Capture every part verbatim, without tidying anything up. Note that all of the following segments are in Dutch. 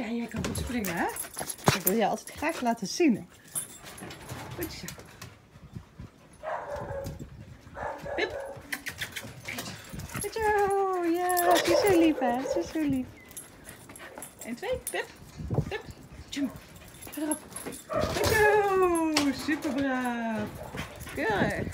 Ja, jij kan goed springen, hè? Ik wil je altijd graag laten zien. Goed zo. Pip. Goed zo. Ja, ze is zo lief, hè? Ze is zo lief. En twee. Pip. Pip. Jump. Ga erop. Goed zo. Super braaf. Keurig.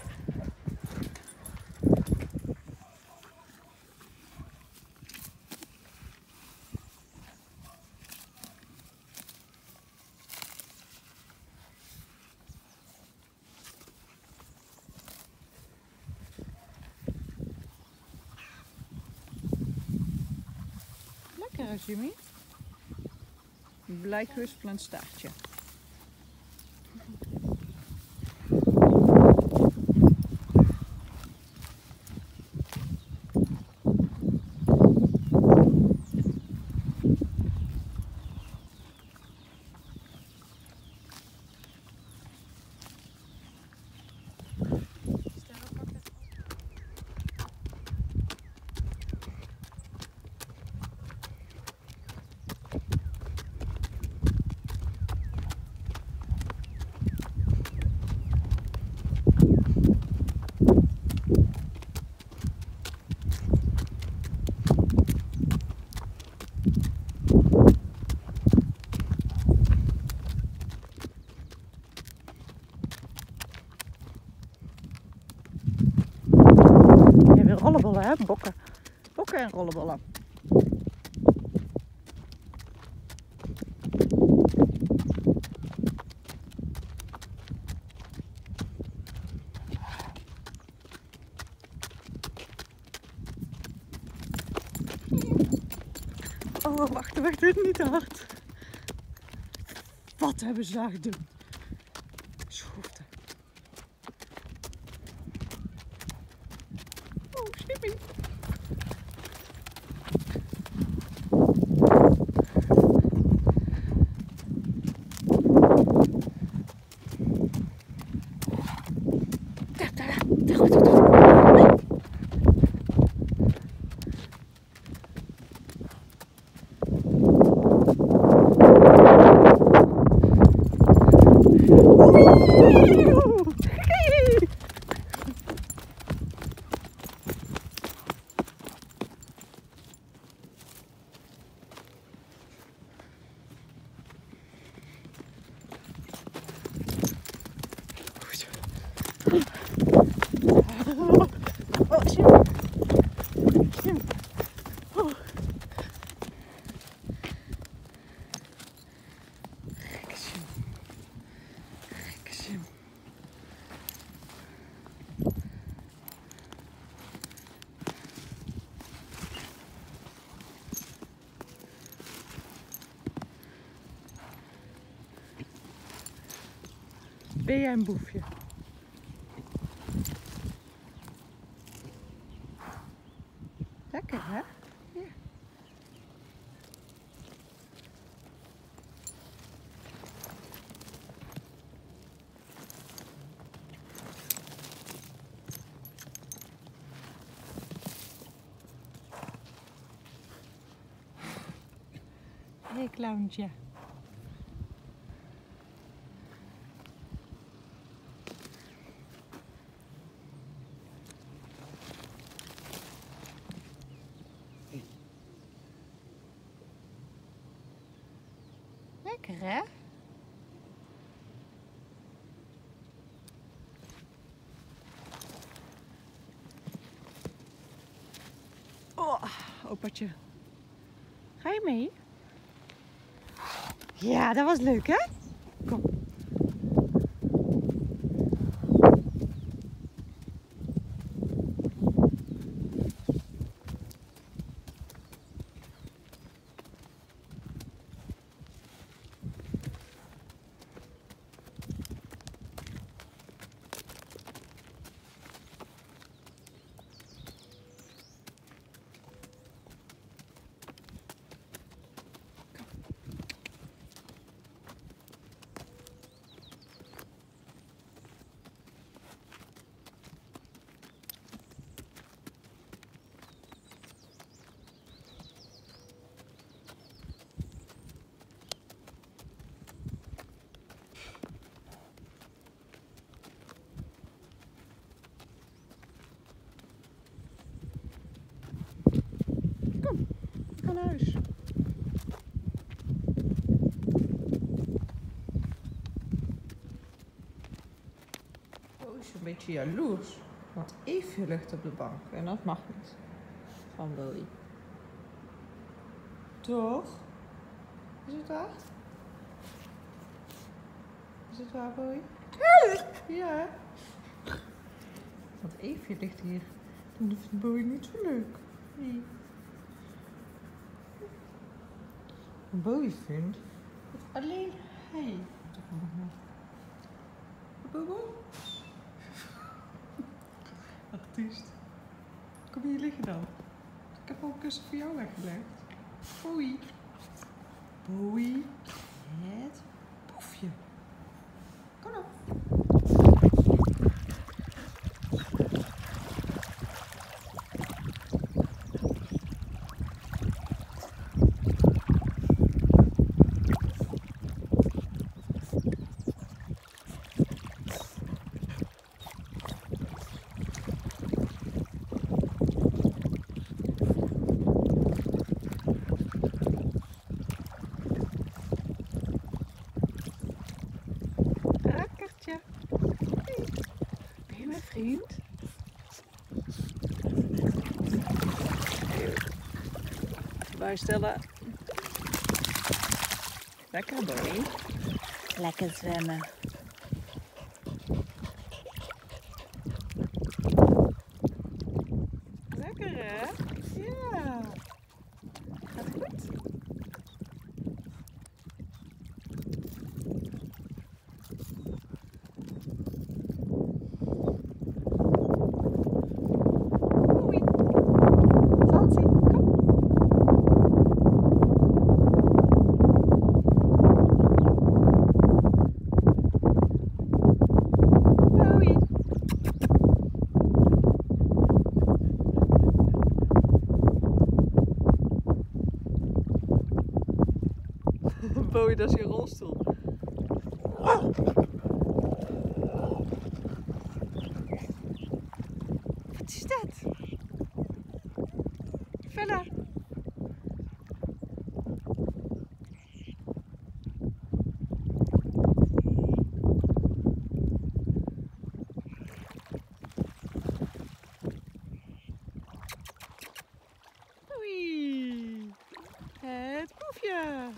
Lekker, Jimmy. Blijkeursplantstaartje. staartje. Jij wil rollenbollen, hè? Bokken. Bokken en rollenbollen. Oh, wacht, wacht, doe het niet te hard. Wat hebben ze daar gedaan? Schroefte. Oh, Jimmy. Daar, daar, daar, daar, daar. Oh, Jim. Jim. Oh. Gekke Jim. Gekke Jim. Ben jij een boefje? Lekker, hè? Ja. Hé, hey, clowntje. Lekker, hè? Oh, opaatje. Ga je mee? Ja, dat was leuk, hè? Kom. naar huis. Oh, is een beetje jaloers. Want Eefje ligt op de bank en dat mag niet. Van Bowie. Toch? Is het waar? Is het waar, Bowie? Ja. Want Eefje ligt hier. En dat vindt Bowie niet zo leuk. Nee. En Bowie vindt dat alleen hij. Bobo? Artiest. Kom hier liggen dan. Ik heb al een kussen voor jou weggelegd. Bowie. Bowie. Het poefje. Kom op. Rakkertje. Hey. Ben je mijn vriend? Bijstellen. Lekker, Bowie. Lekker zwemmen. Lekker, hè? Ja. Gaat goed. Bowie. Fancy, kom. Bowie. Bowie, dat is je rolstoel. Wat is dat? Vella. Oei. Het poefje.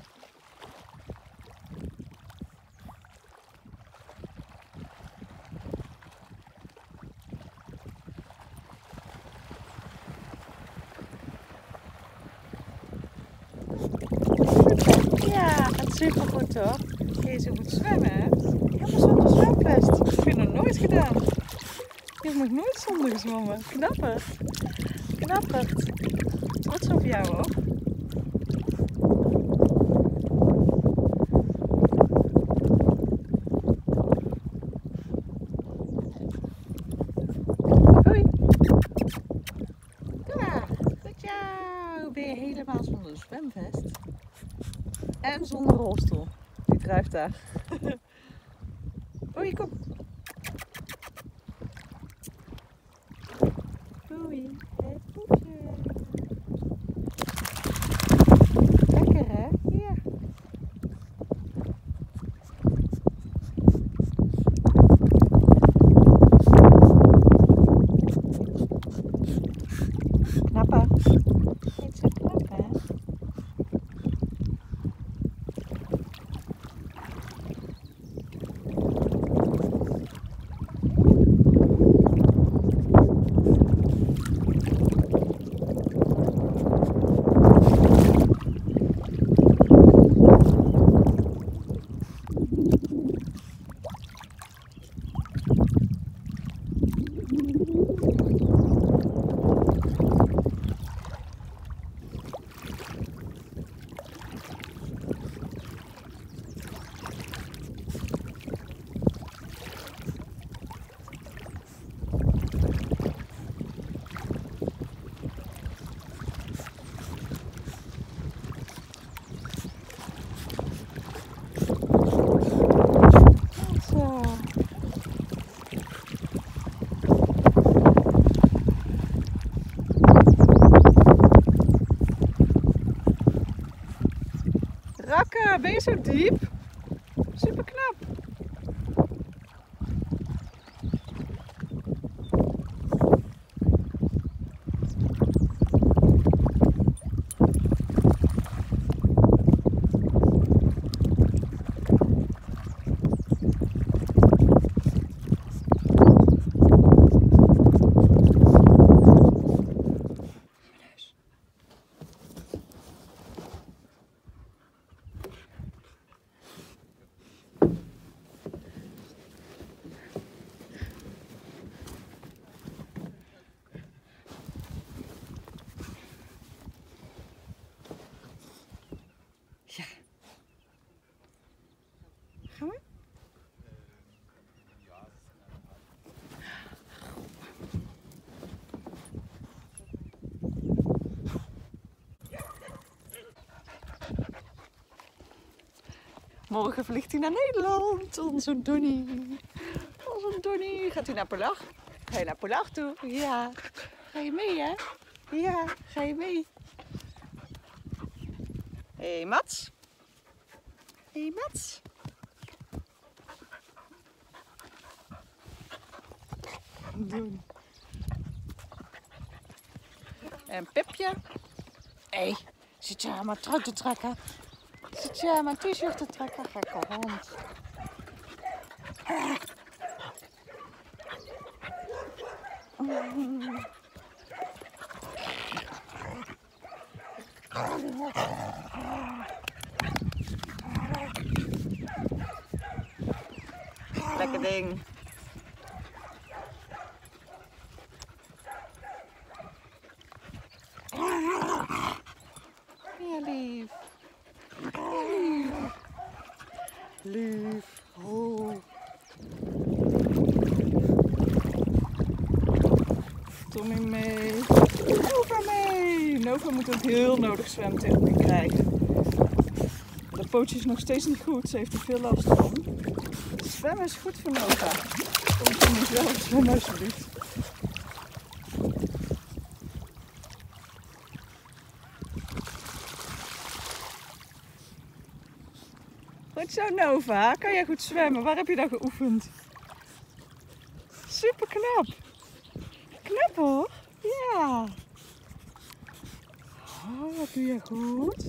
Ja, gaat super goed toch? Je zo goed zwemmen, hè? Helemaal zonder zwemvest. Dat heb je nog nooit gedaan. Je hebt nog nooit zonder gezwommen. Knapperd. Knapperd. Trots op jou hoor. Hoi. Ja, goed jou. Ben je helemaal zonder zwemvest? En zonder rolstoel. Die drijft daar. Oei, kom. Oei, het poefje. Lekker hè? Ja. Knappen. Niet zo knap hè? keer zo diep. Super knap. Ja. Gaan we? Morgen vliegt hij naar Nederland, onze Donnie. Onze Donnie. Gaat hij naar Polach? Ga je naar Polach toe? Ja. Ga je mee, hè? Ja, ga je mee? Hé, hey, Mats. Hé, hey, Mats. Doen. En Pipje. Hé, hey, zit je aan mijn trui te trekken? Zit je aan mijn t-shirt te trekken? Gekke hond. Mm. Lekker ding. Ja, lief. Lief. Lief. Oh. Tommy mee. Nova mee. Nova moet ook heel nodig zwemtherapie krijgen. De pootje is nog steeds niet goed. Ze heeft er veel last van. Zwemmen is goed voor Nova. Kom Tommy zelf zwemmen alsjeblieft. Goed zo Nova. Kan jij goed zwemmen? Waar heb je dat geoefend? Super knap. Knap hoor. Ja. Oh, wat doe je goed.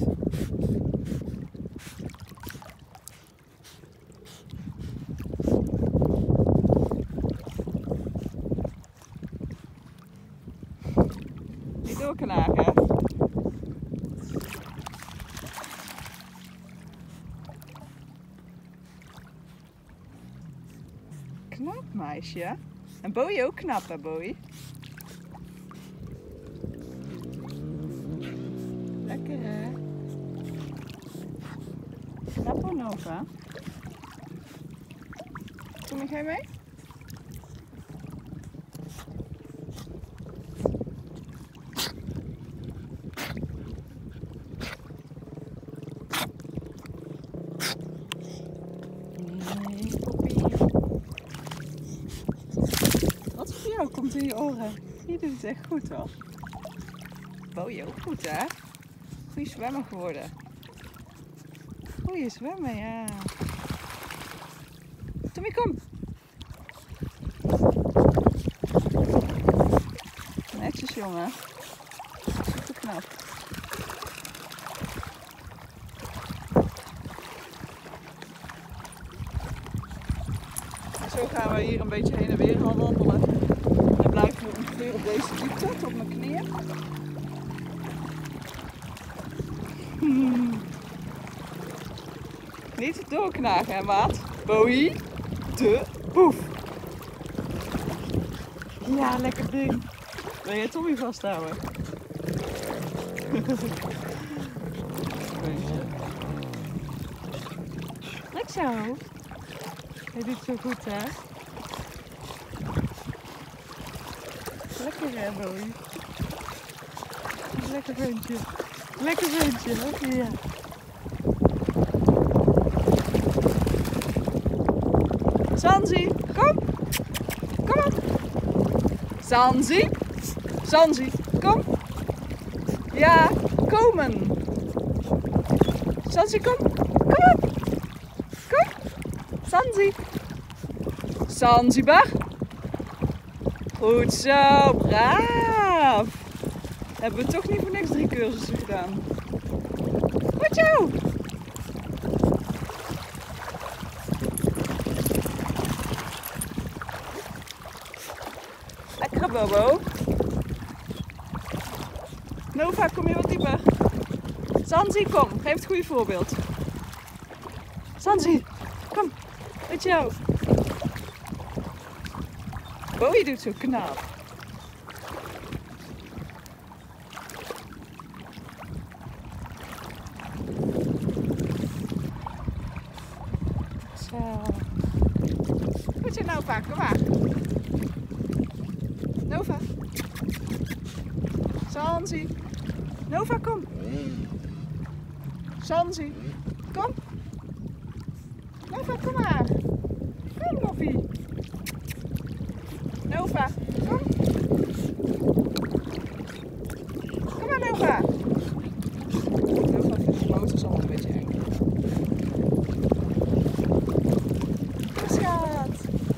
Niet doorknagen. Knap meisje. En Bowie ook knap hè Bowie? Lekker hè? Knap hoor Nova. Kom ik mee? Oh, komt in je oren. Je doet het echt goed hoor. Bowie ook goed hè? Goeie zwemmer geworden. Goeie zwemmer, ja. Tommy, kom. Netjes jongen. Super knap. En zo gaan we hier een beetje heen en weer gaan wandelen. Dan blijven we ongeveer op deze diepte, tot mijn knieën. Hmm. Niet doorknagen hè maat. Bowie, de boef. Ja, lekker ding. Wil jij Tommy vasthouden? Lekker zo. Hij doet zo goed hè. Lekker hè Bowie. Lekker ventje. Lekker ventje, hè? Ja. Zanzi, kom. Kom op. Zanzi. Zanzi, kom. Ja, komen. Zanzi, kom. Kom. Kom op. Kom. Sansi. Zanzibar. Goed zo, braaf. Hebben we toch niet voor niks drie cursussen gedaan. Goed zo. Lekkere Bobo. Nova, kom je wat dieper. Zanzi, kom. Geef het goede voorbeeld. Zanzi, kom. Met jou. Oh, je doet zo knap. Zo. Goed zo, Nova, kom maar. Nova. Zanzi. Nova, kom. Zanzi. Kom. Nova, kom maar. Kom, Noffie. Nova, kom. Kom maar, Nova. Nova vindt de motors allemaal een beetje eng. Kom, schat.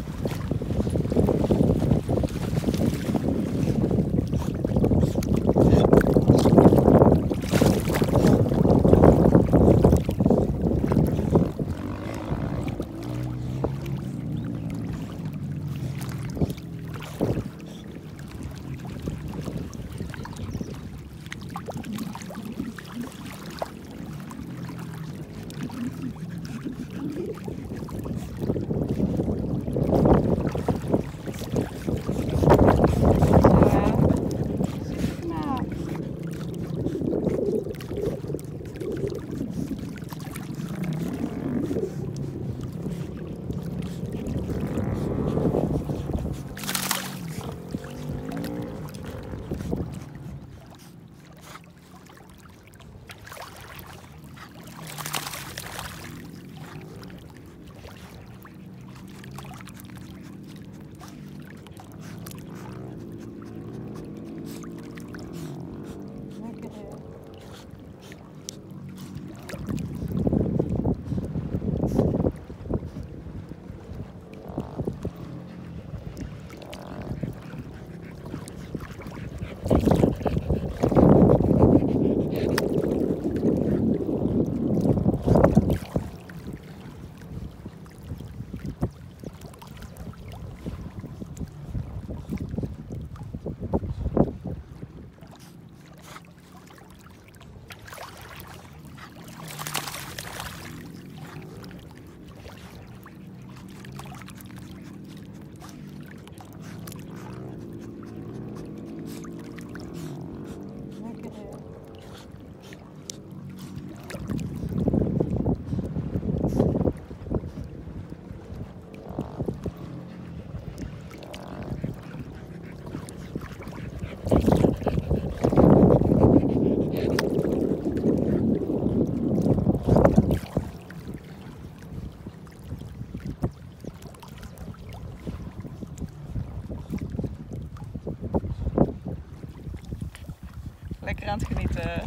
Lekker aan het genieten.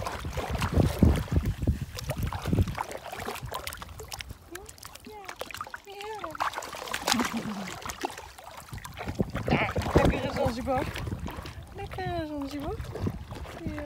Ja, lekkere Zanzibar. Lekkere Zanzibar. Ja.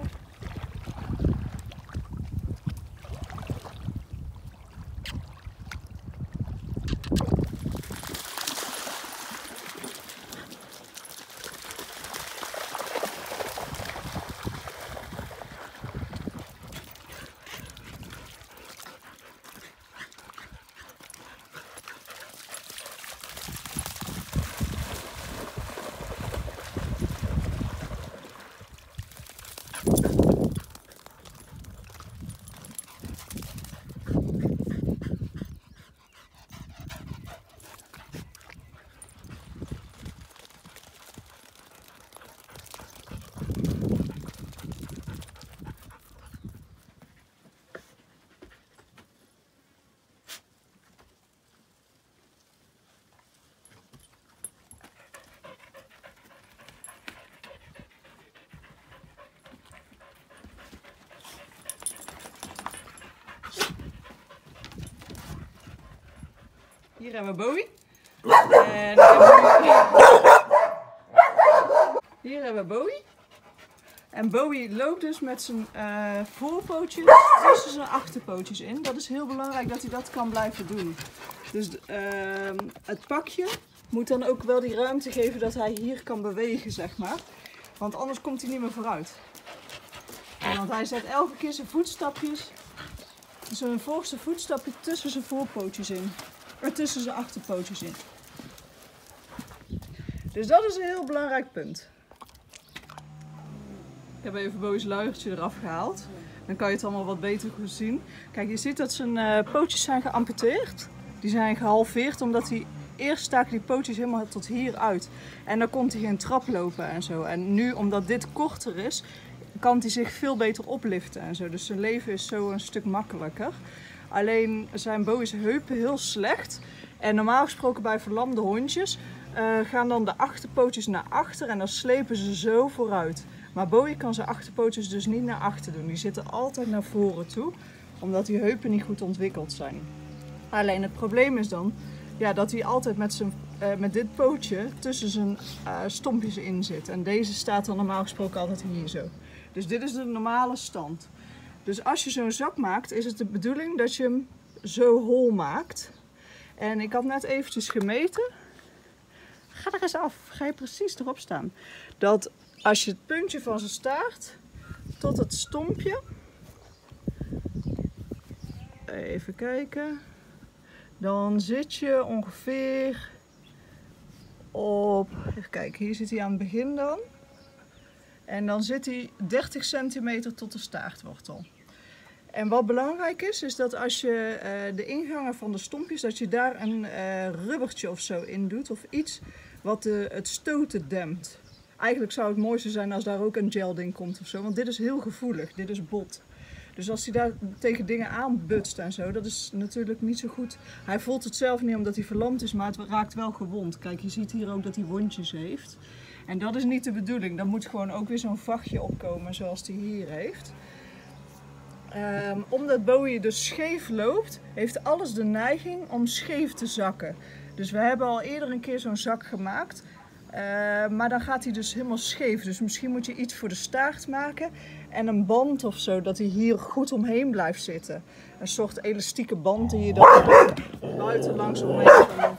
You Hier hebben we Bowie. En hebben... Hier hebben we Bowie. En Bowie loopt dus met zijn uh, voorpootjes tussen zijn achterpootjes in. Dat is heel belangrijk dat hij dat kan blijven doen. Dus uh, het pakje moet dan ook wel die ruimte geven dat hij hier kan bewegen, zeg maar. Want anders komt hij niet meer vooruit. En want hij zet elke keer zijn voetstapjes, zijn voorste voetstapje tussen zijn voorpootjes in. Er tussen zijn achterpootjes in. Dus dat is een heel belangrijk punt. Ik heb even Bowie's luiertje eraf gehaald. Dan kan je het allemaal wat beter goed zien. Kijk, je ziet dat zijn uh, pootjes zijn geamputeerd. Die zijn gehalveerd omdat hij eerst staken die pootjes helemaal tot hier uit. En dan kon hij geen trap lopen en zo. En nu, omdat dit korter is, kan hij zich veel beter opliften en zo. Dus zijn leven is zo een stuk makkelijker. Alleen zijn Bowie's heupen heel slecht. En normaal gesproken bij verlamde hondjes uh, gaan dan de achterpootjes naar achter en dan slepen ze zo vooruit. Maar Bowie kan zijn achterpootjes dus niet naar achter doen. Die zitten altijd naar voren toe, omdat die heupen niet goed ontwikkeld zijn. Alleen het probleem is dan ja, dat hij altijd met, zijn, uh, met dit pootje tussen zijn uh, stompjes in zit. En deze staat dan normaal gesproken altijd hier zo. Dus dit is de normale stand. Dus als je zo'n zak maakt, is het de bedoeling dat je hem zo hol maakt. En ik had net eventjes gemeten. Ga er eens af, ga je precies erop staan. Dat als je het puntje van zijn staart tot het stompje, even kijken, dan zit je ongeveer op, even kijken, hier zit hij aan het begin dan. En dan zit hij dertig centimeter tot de staartwortel. En wat belangrijk is, is dat als je uh, de ingangen van de stompjes, dat je daar een uh, rubbertje of zo in doet. Of iets wat de, het stoten dempt. Eigenlijk zou het mooiste zijn als daar ook een gel ding komt of zo. Want dit is heel gevoelig, dit is bot. Dus als hij daar tegen dingen aanbutst en zo, dat is natuurlijk niet zo goed. Hij voelt het zelf niet omdat hij verlamd is, maar het raakt wel gewond. Kijk, je ziet hier ook dat hij wondjes heeft. En dat is niet de bedoeling. Dan moet gewoon ook weer zo'n vachtje opkomen zoals hij hier heeft. Um, omdat Bowie dus scheef loopt, heeft alles de neiging om scheef te zakken. Dus we hebben al eerder een keer zo'n zak gemaakt. Uh, maar dan gaat hij dus helemaal scheef. Dus misschien moet je iets voor de staart maken. En een band of zo, dat hij hier goed omheen blijft zitten. Een soort elastieke band die je dan buiten langs omheen kan.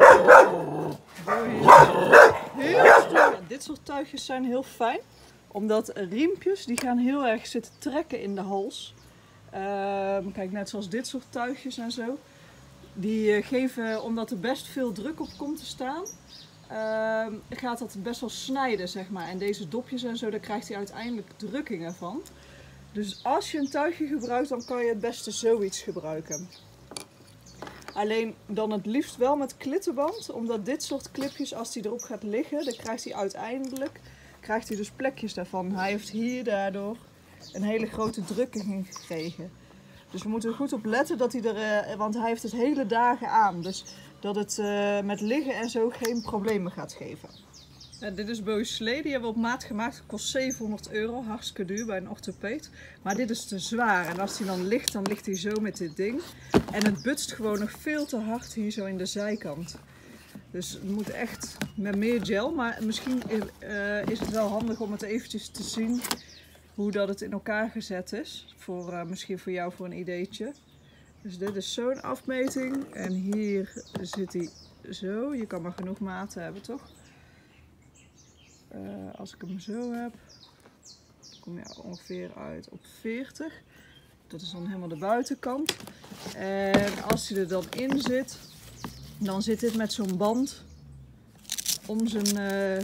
Heel stoer. Dit soort tuigjes zijn heel fijn. Omdat riempjes, die gaan heel erg zitten trekken in de hals. Uh, kijk, net zoals dit soort tuigjes en zo. Die geven, omdat er best veel druk op komt te staan, uh, gaat dat best wel snijden, zeg maar. En deze dopjes en zo, daar krijgt hij uiteindelijk drukkingen van. Dus als je een tuigje gebruikt, dan kan je het beste zoiets gebruiken. Alleen dan het liefst wel met klittenband, omdat dit soort clipjes, als hij erop gaat liggen, dan krijgt hij uiteindelijk krijgt hij dus plekjes daarvan. Hij heeft hier daardoor een hele grote drukking gekregen. Dus we moeten er goed op letten dat hij er, uh, want hij heeft het hele dagen aan. Dus dat het uh, met liggen en zo geen problemen gaat geven. Ja, dit is Bowie's slee, die hebben we op maat gemaakt. Het kost zevenhonderd euro, hartstikke duur bij een orthopeed. Maar dit is te zwaar en als hij dan ligt, dan ligt hij zo met dit ding. En het butst gewoon nog veel te hard hier zo in de zijkant. Dus het moet echt met meer gel, maar misschien uh, is het wel handig om het eventjes te zien hoe dat het in elkaar gezet is. Voor, uh, misschien voor jou voor een ideetje. Dus dit is zo'n afmeting en hier zit hij zo. Je kan maar genoeg maten hebben, toch? Uh, als ik hem zo heb, kom je ongeveer uit op veertig. Dat is dan helemaal de buitenkant. En als hij er dan in zit, dan zit dit met zo'n band om zijn, uh,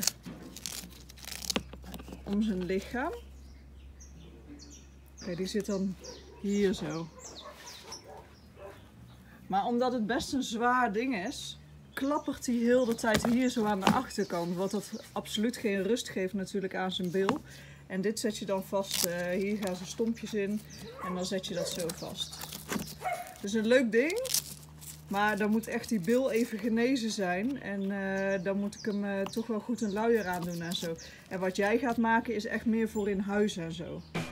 om zijn lichaam. Kijk, die zit dan hier zo. Maar omdat het best een zwaar ding is, klappert hij heel de tijd hier zo aan de achterkant. Wat dat absoluut geen rust geeft natuurlijk aan zijn bil. En dit zet je dan vast, uh, hier gaan zijn stompjes in en dan zet je dat zo vast. Dus een leuk ding, maar dan moet echt die bil even genezen zijn. En uh, dan moet ik hem uh, toch wel goed een luier aan doen en zo. En wat jij gaat maken is echt meer voor in huis en zo.